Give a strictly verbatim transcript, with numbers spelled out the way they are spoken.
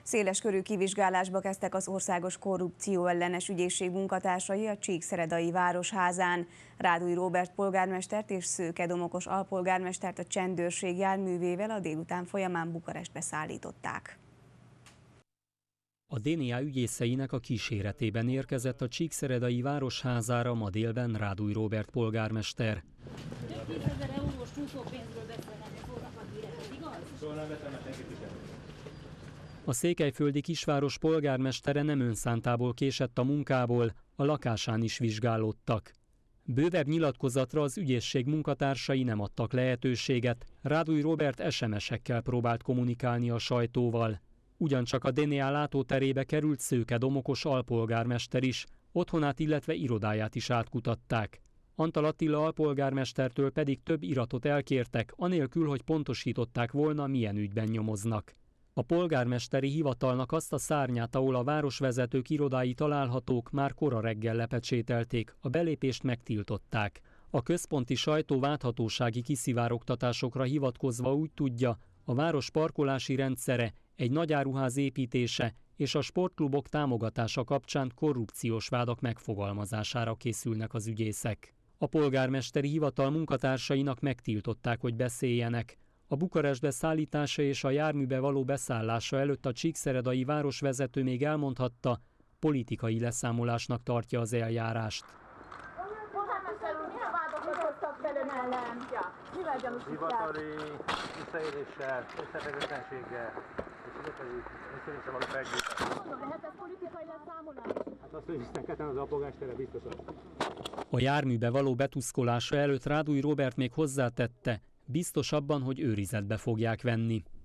Széleskörű kivizsgálásba kezdtek az Országos Korrupcióellenes Ügyészség munkatársai a Csíkszeredai városházán. Rádúj Róbert polgármestert és Szőke Domokos alpolgármestert a csendőrség járművével a délután folyamán Bukarestbe szállították. A dé en á ügyészeinek a kíséretében érkezett a Csíkszeredai városházára ma délben Rádúj Róbert polgármester. Több tízezer eurós csúszópénzről beszélnek, hogy szólnak a hírek, igaz? A székelyföldi kisváros polgármestere nem önszántából késett a munkából, a lakásán is vizsgálódtak. Bővebb nyilatkozatra az ügyészség munkatársai nem adtak lehetőséget, Rádúj Róbert es em esekkel próbált kommunikálni a sajtóval. Ugyancsak a dé en á látóterébe került Szőke Domokos alpolgármester is, otthonát, illetve irodáját is átkutatták. Antal Attila alpolgármestertől pedig több iratot elkértek, anélkül, hogy pontosították volna, milyen ügyben nyomoznak. A polgármesteri hivatalnak azt a szárnyát, ahol a városvezetők irodái találhatók, már kora reggel lepecsételték, a belépést megtiltották. A központi sajtó válthatósági kiszivárogtatásokra hivatkozva úgy tudja, a város parkolási rendszere, egy nagyáruház építése és a sportklubok támogatása kapcsán korrupciós vádak megfogalmazására készülnek az ügyészek. A polgármesteri hivatal munkatársainak megtiltották, hogy beszéljenek. A Bukarestbe szállítása és a járműbe való beszállása előtt a csíkszeredai városvezető még elmondhatta, politikai leszámolásnak tartja az eljárást. Hivatali visszaéléssel, összeférhetetlenséggel és hivatali visszaéléssel való felgyújtás. Lehet ez politikai leszámolás? Hát azt, hogy Istenketen az alpolgármestere biztosan. A járműbe való betuszkolása előtt Rádúj Róbert még hozzátette, biztos abban, hogy őrizetbe fogják venni.